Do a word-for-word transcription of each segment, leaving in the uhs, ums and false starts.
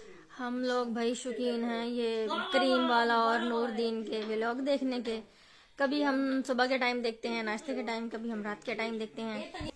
हम लोग भाई शौकीन हैं ये करीम वाला और नूरदीन के व्लॉग देखने के। कभी हम सुबह के टाइम देखते हैं नाश्ते के टाइम, कभी हम रात के टाइम देखते हैं।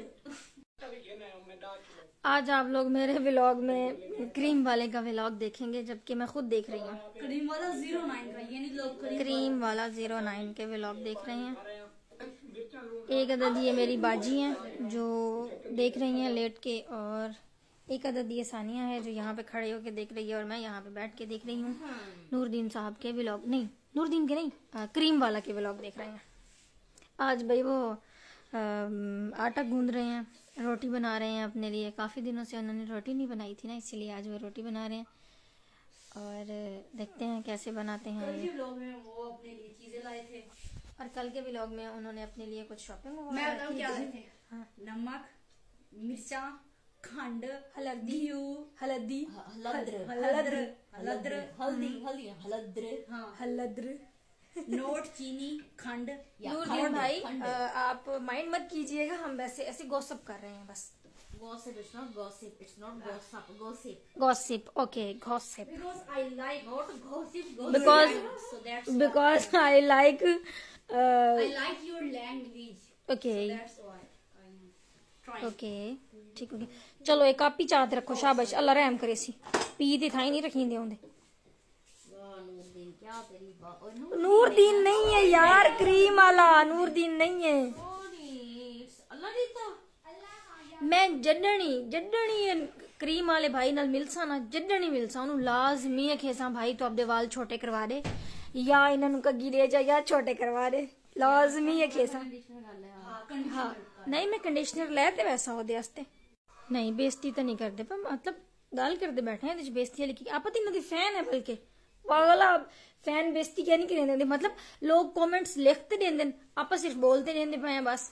आज आप लोग मेरे व्लॉग में क्रीम वाले का व्लॉग देखेंगे, जबकि मैं खुद देख रही हूँ क्रीम वाला जीरो नाइन का, यानी लोग क्रीम वाला जीरो नाइन के व्लॉग देख रहे हैं। एक अदद ये मेरी बाजी हैं जो देख रही हैं लेट के, और एक अदद ये सानिया है जो यहाँ पे खड़े होके देख रही है, और मैं यहाँ पे बैठ के देख रही हूँ नूरदीन साहब के व्लॉग, नहीं नूरदीन के नहीं आ, क्रीम वाला के व्लॉग देख रहे हैं। आज भाई वो आ, आटा गूंद रहे हैं, रोटी बना रहे हैं अपने लिए। काफ़ी दिनों से उन्होंने रोटी नहीं बनाई थी ना, इसीलिए आज वो रोटी बना रहे हैं और देखते हैं कैसे बनाते हैं। कल के व्लॉग में वो अपने लिए चीजें लाए थे, और कल के व्लॉग में उन्होंने अपने लिए कुछ शॉपिंग मैं बताऊं क्या लाए थे। हाँ। नमक, मिर्चा, खंड, हल्दी हल्दी हलद्र हलद्र हलद्र हल्दी हल्दी हलद्र हाँ हल्द्र नोट, चीनी, खंड। नूरदीन भाई आ, आप माइंड मत कीजिएगा, हम वैसे ऐसे गॉसिप कर रहे हैं बस। Gossip, it's not gossip, it's not gossip, gossip. Gossip, okay, gossip. Because I like Not gossip, gossip. Because so that's because I like. Uh, I like your language. okay. So that's why I'm trying. Okay. ठीक हो गया। चलो एक आप ही चाहते रखो, शाबाश, अल्लाह रहम करे सी। पी दी थाई नहीं रखी दे होंदे। नूरदीन क्या तेरी बात? नूरदीन नहीं है यार, क्रीम वाला नूरदीन नहीं है। अल्लाह देता। मैं जडनी जडनी क्रीम वाले भाई नाल मिलसा ना, जडनी मिलसा उन्हें लाजमी है खेसा भाई तो अपने वाल छोटे करवा दे, या इन्होंने कगी ले जा या छोटे करवा दे, लाजमी है खेसा। हाँ नहीं, मैं कंडीशनर लेते वैसा हो दे नहीं, बेइज्जती तो नहीं करते, पर मतलब गल करते बैठे हैं बेइज्जती वाली की। आप इन्हों दी फैन है, बल्कि पागल आप फैन बेइज्जती क्या नहीं करेंगे, मतलब लोग कमेंट्स लिखते देंगे, आप सिर्फ बोलते रहते पे हैं बस।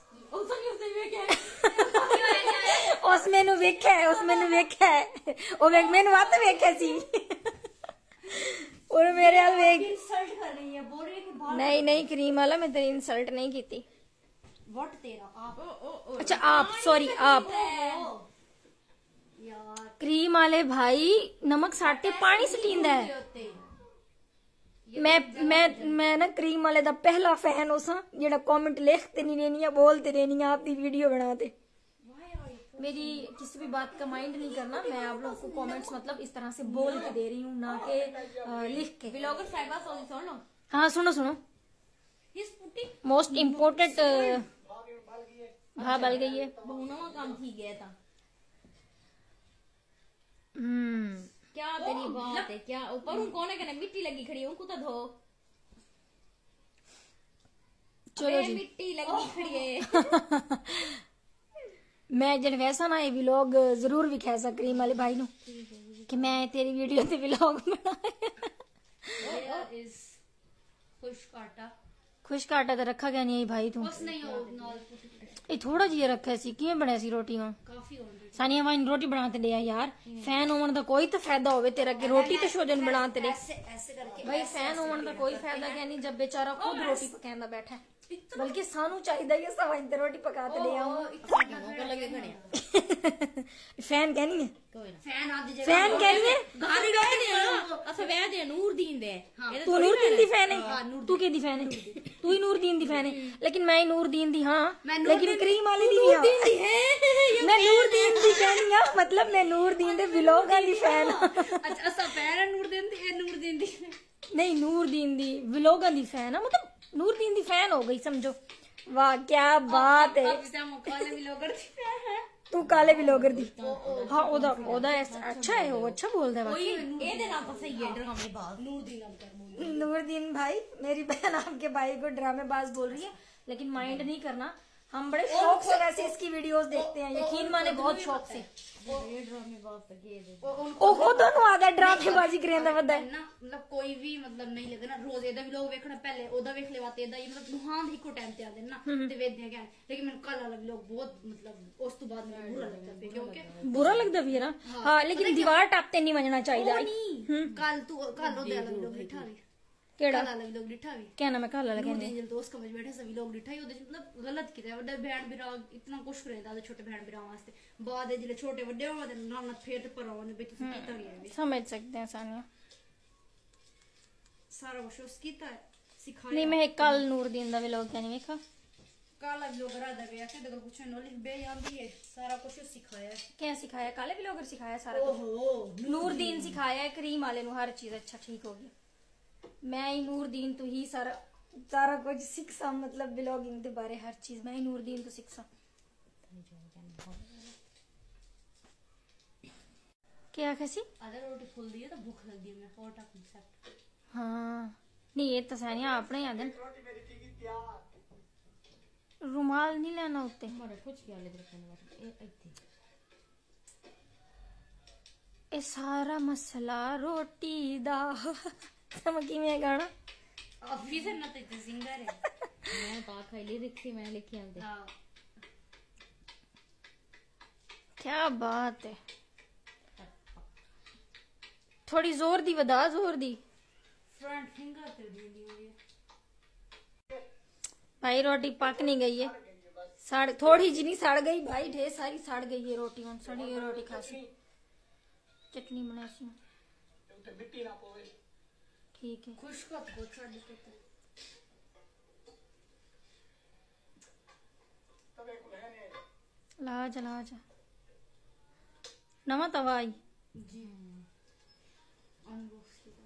उस मैनू वेख्या है, उस मैनू वेख्या है, ओ वेख मैनू वत वेख्या सी और मेरे हाल वेख इंसल्ट कर रही है, बोल रही है कि बाल नहीं नहीं क्रीम वाला, मैं तेरी इंसल्ट नहीं की थी। व्हाट तेरा आप अच्छा आप, सॉरी आप यार क्रीम वाले भाई नमक साटे पानी से लींदा है। मैं मैं मैं ना क्रीम वाले दा पहला फैन उसा जेड़ा कमेंट लिखते नहीं रहनी, बोलते रहनी, आप दी वीडियो बनाते। मेरी किसी भी बात का माइंड नहीं करना, मैं आप लोगों को कमेंट्स मतलब इस तरह से बोल के दे रही हूँ, ना के लिख के। व्लॉगर साहिबा सॉरी सुन लो। हाँ सुनो सुनो, मोस्ट इम्पोर्टेंट हाँ बल गई है, बहुना काम ठीक गया था। हम्म क्या तेरी बात है? क्या ऊपर उन कौन है कहने मिट्टी लगी खड़ी है, उनको तो धो। चलो जी, मिट्टी लगी खड़ी है। मैं जब वैसा ना ये व्लॉग जरूर भी कह सक क्रीम वाले भाई नु कि मैं तेरी वीडियो ते व्लॉग बनाया। खुश काटा खुश काटा तो रखा क्या नहीं भाई तू? बस नहीं हो नाल ये थोड़ा जिहा रखा सी, किवें बनया सी रोटी में? काफी हो रही सानिया वाइन रोटी बनाते दे यार, फैन होने का कोई तो फायदा होवे तेरा कि रोटी तो शोजन बनाते दे। ऐसे ऐसे करके भाई फैन होने का कोई फायदा क्या नहीं जब बेचारा खुद रोटी पकांदा बैठा है, बल्कि सानू चाहिए ये सवाइन ते रोटी पकाते ले आओ। लगे खड़े फैन कहनी है, फैन आधी जगह फैन कहनी है, गाली गाली दे अच्छा वह दे नूरदीन दे। तू नूरदीन दी फैन है, तू के दी फैन है? तू ही नूरदीन दी फैन है, लेकिन मैं ही नूरदीन दी हाँ, लेकिन क्रीम वाली दी है। मैं नूरदीन दी कहनी है, मतलब मैं नूरदीन दे व्लॉगां दी फैन। अच्छा अच्छा फैन है नूरदीन दी, नूरदीन दी नहीं नूरदीन दी व्लॉगां दी फैन है, मतलब नूरदीन दी फैन हो गई समझो। वाह क्या बात है, काले व्लॉगर दी तू काले व्लॉगर दी। हाँ ओदा ओदा अच्छा है, वो अच्छा बोलदा है बाकी। ए दे नाम तो सही है ड्रामे बाज नूरदीन नाम कर नूरदीन भाई, मेरी बहन आपके भाई को ड्रामेबाज बोल रही है, लेकिन माइंड नहीं करना, हम बड़े शौक से वैसे इसकी वीडियोस देखते हैं, यकीन माने बहुत शौक से। ओ को दोनों आधा ड्रामेबाजी करेंदा वदा है ना, मतलब कोई भी मतलब नहीं लगदा ना, रोज एदा व्लॉग देखना पहले ओदा देख लेवाते एदा ये मतलब दुहान इको टाइम ते आदे ना ते वेदे क्या, लेकिन मैंने कल वाला व्लॉग बहुत मतलब उस तो बाद में बुरा लगता है, क्योंकि बुरा लगदा भी है ना। हाँ लेकिन दीवार टापते नहीं वजना चाहिए। नहीं कल तू कल ओदे वाला व्लॉग बैठा रही केड़ा काला वाला लोग डिठा भी क्या नाम है काला लगे नूर दीन जल दोस्त कमज बैठे सभी लोग डिठा ही ओदे मतलब गलत किया वड्डे बहन बिरा इतना कुछ करदा ते छोटे बहन बिरा वास्ते बाद जिले छोटे वड्डे होवे ते नाम फेर पर होवे बे तुसी कीता गया है समझ सकते हैं सानिया सारा कुछ उस कीता सिखाया नहीं मैं कल नूरदीन दा व्लॉग क्या नहीं देखा काला ब्लॉगर आ दे के देखो कुछ नॉलेज बे आंदी है सारा कुछ सिखाया है क्या सिखाया काले व्लॉगर सिखाया सारा ओहो नूरदीन सिखाया है करीम वाले नु हर चीज अच्छा ठीक होगी मैं ही नूरदीन तो ही सारा सारा कुछ सीखसा मतलब व्लॉगिंग के बारे हर चीज मैं ही नूरदीन तो सीखसा क्या कैसी अगर रोटी फुल दी है तो भूख लग गई मैं फोटा कांसेप्ट हाँ नहीं ये तो सानिया अपने याद है रुमाल नहीं लेना उत्ते मारे कुछ क्या ले रखने वाला ए इत्ती ए सारा मसला रोटी दा समझी में गाना ऑफिसर ना तो सिंगर है मैं पा खाई ले रखी मैं लेके आंदे हां क्या बात है थोड़ी जोर दी वदा जोर दी फ्रंट फिंगर ते दी दी भाई रोटी पक नहीं गई है सड़ थोड़ी जी नहीं सड़ गई भाई ढेर सारी सड़ गई है रोटी हूं सड़ी हुई रोटी खासी चटनी बनासी ठीक है खुश का तो छोड़ दे ला जा ला जा नवा तवा आई जी अनबॉक्स की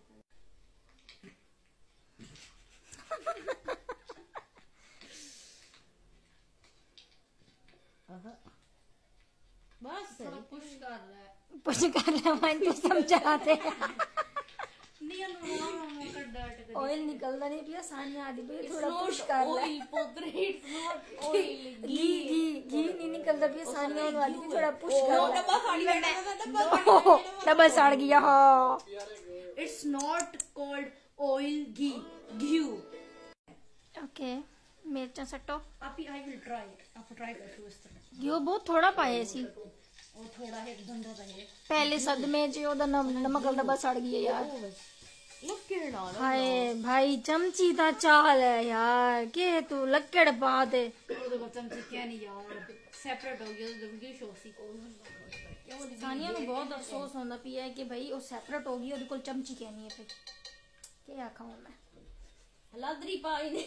बस थोड़ा पुश कर रहा है पुश कर रहा मैं तो समझाते नहीं अनु कर डट कर ऑयल निकलता नहीं पिया सानिया आदि पे थोड़ा पुश कर रहा ऑयल पोत्र it's not oil ghee ghee ghee नहीं निकलता पिया सानिया और वाली भी थोड़ा पुश कर रहा डब्बा साड़ी बैठा डबल सड़ गया हाँ it's not cold oil ghee ghee okay मिर्चा सट्टो आप ही आई विल ट्राई आप ट्राई कर इस तरह यो बहुत थोड़ा पाए सी और थोड़ा है धंधा तो है पहले सदमे च ओदा नमक वाला डब्बा सड़ गया यार लक्कड़ डाल हाय भाई चमची ता चाल है यार के तू लक्कड़ पा दे ओदे को चमचे क्या नहीं यार सेपरेट हो गया तो वीडियो शो सी सानिया में बहुत अफसोस होना पिया है कि भाई वो सेपरेट हो गई और कोई चमची कहनी है फिर क्या खाऊं मैं लादरी पाई ने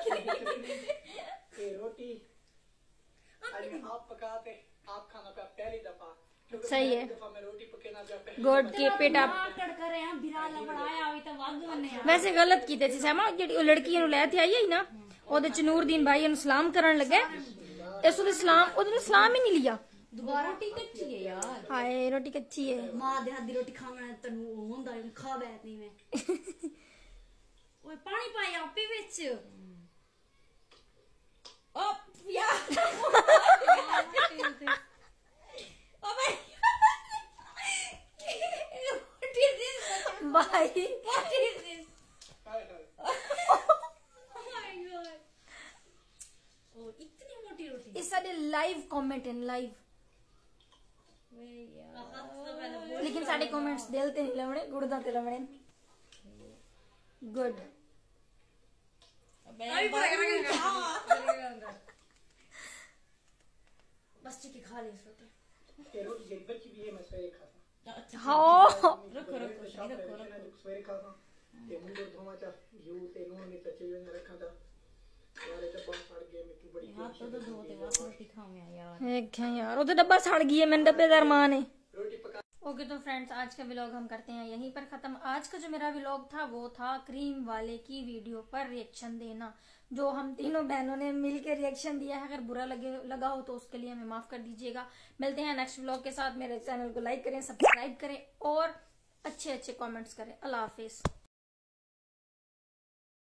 ये रोटी आज आप पकाते आप खाना का पहली दफा सही है दफा मैं रोटी पकाना चाहता गुड कीप इट अप कड़ करे हम बिराला बनाया अभी तो वाग बने वैसे गलत कीते सी समा जेडी ओ लड़की नु लेते आई है ना ओदे च नूरदीन भाई नु सलाम करन लगे इस ओदे सलाम ओदे सलाम ही नहीं लिया दोबारा रोटी कच्ची है यार हाय रोटी कच्ची है मां दे हाथ दी रोटी खाना तनु होंदा है खा बैठ नहीं मैं ओए पानी पाया आपे विच ओ यार अबे what is this भाई what is this oh my god ओ इतनी मोटी रोटी इस साडे लाइव कमेंट इन लाइव लेकिन साडे कमेंट्स दिल ते नहीं लवणे गुड़दा ते लवणे गुड अभी पड़ेगा बस ठीक है खा ले इस रोटी ये रोटी जब बची भी है मैं सवेरे खाता हाँ रखो रखो शाम को रखना सवेरे खाता ते मुंडो धोवा चा यू ते नून में चचे में रखा था यार ये डब्बा सड़ गया मैं की बड़ी हाथ तो धोते वास रोटी खाऊंगा यार एक है यार वो तो डब्बा सड़ गई है मैंने डब्बेदार मां ने रोटी पका ओके तो फ्रेंड्स आज का व्लॉग हम करते हैं यहीं पर खत्म। आज का जो मेरा व्लॉग था वो था क्रीम वाले की वीडियो पर रिएक्शन देना, जो हम तीनों बहनों ने मिलकर रिएक्शन दिया है। अगर बुरा लगे लगा हो तो उसके लिए हमें माफ कर दीजिएगा। मिलते हैं नेक्स्ट व्लॉग के साथ। मेरे चैनल को लाइक करें, सब्सक्राइब करें और अच्छे अच्छे कमेंट्स करें। अल्लाह हाफिज।